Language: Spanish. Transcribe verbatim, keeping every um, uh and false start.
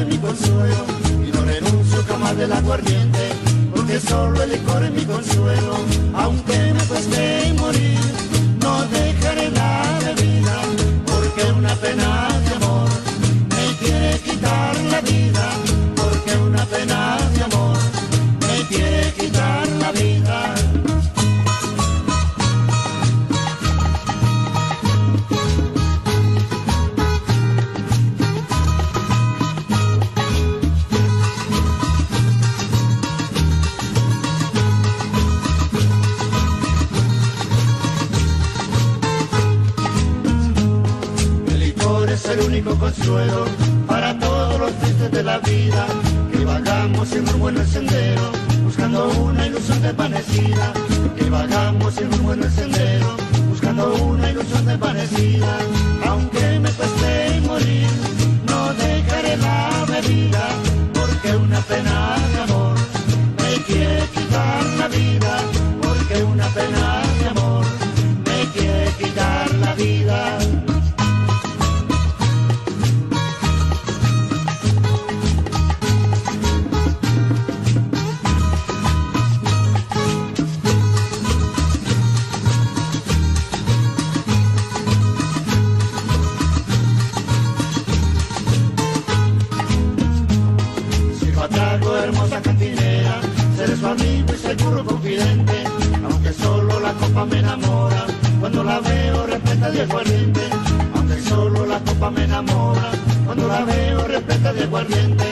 es mi consuelo y no renuncio jamás del aguardiente, porque solo el licor es mi consuelo. Aunque me cueste morir, no dejaré la bebida, porque una pena de amor me quiere quitar la vida, porque una pena de amor me quiere quitar la vida. El único consuelo para todos los tristes de la vida, que vagamos sin rumbo en el sendero, buscando una ilusión desvanecida, que vagamos sin rumbo en el sendero, buscando una ilusión desvanecida. Aunque me cueste morir, no dejaré la bebida, porque una pena de amor me quiere quitar la vida, porque una pena de amor me quiere quitar la vida. Hermosa cantinera, seré su amigo y seguro confidente, aunque solo la copa me enamora, cuando la veo repleta de aguardiente, aunque solo la copa me enamora, cuando la veo repleta de aguardiente.